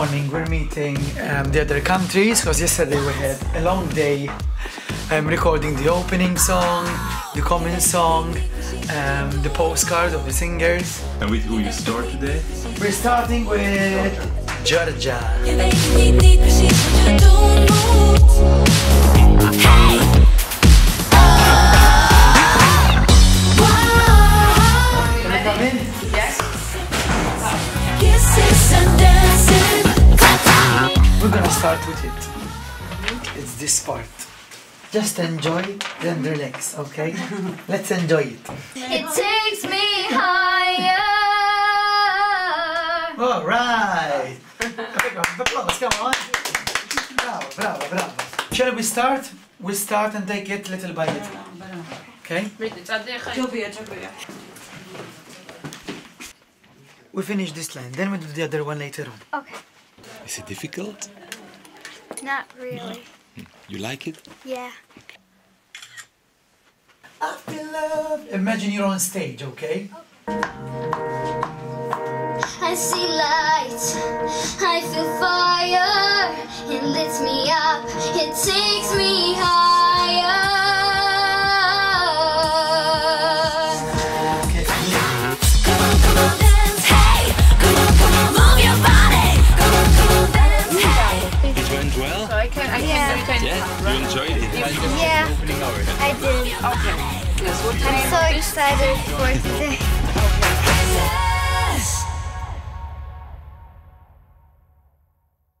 morning we're meeting the other countries because yesterday we had a long day recording the opening song, the comment song, the postcard of the singers. And with who you start today? We're starting with Georgia. We're gonna start with it. It's this part. Just enjoy it, then relax, okay? Let's enjoy it. It takes me higher. All right. Applause, come on. Bravo, bravo, bravo. Shall we start? We start and take it little by little. Okay? We finish this line, then we do the other one later on. Okay. Is it difficult? Not really. You like it? Yeah. I feel love. Imagine you're on stage, okay? I see light, I feel fire. It lifts me up, it takes me higher. Okay. Come on, dance, hey! Come on, move your body. Come on, dance, hey! It went well? Yeah. Yeah? You enjoyed it? Yeah, I did. Okay. Yes, what I'm so excited for today.